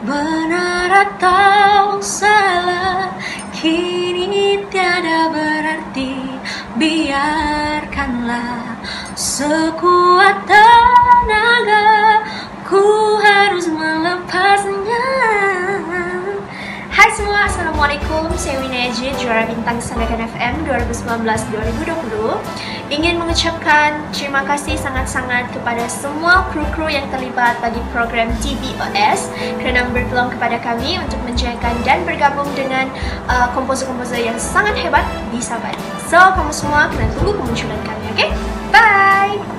Benar atau salah, kini tiada berarti. Biarkanlah sekuat tenaga, ku harus melepasnya. Hai semua, Assalamualaikum. Saya Wina Ejid, juara bintang Sandakan FM 2019-2020. Ingin mengucapkan terima kasih sangat-sangat kepada semua kru-kru yang terlibat bagi program TVOS kerana berpeluang kepada kami untuk menjayakan dan bergabung dengan komposer-komposer yang sangat hebat di Sabah. So, kamu semua kena tunggu kemunculan kami, okay? Bye!